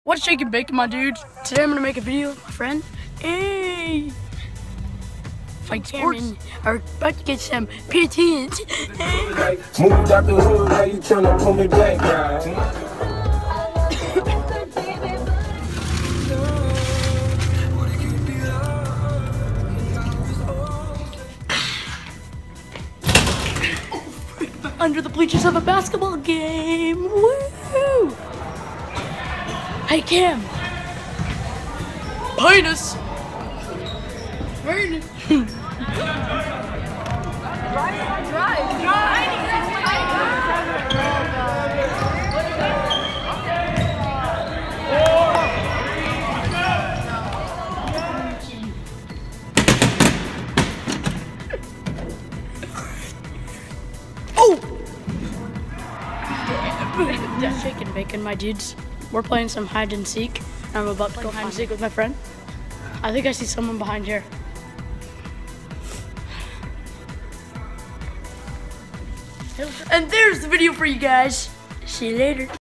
What's shaking bacon, my dudes? Today I'm gonna make a video with my friend. Hey! Fight Cameron are about to get some PTs. Moved out the hood, now you tryna pull me back, Under the bleachers of a basketball game. Woo! Hey Cam! Penis! Penis! Oh! Just shaking bacon, my dudes. We're playing some hide and seek. I'm about to go hide and seek with my friend. I think I see someone behind here. And there's the video for you guys. See you later.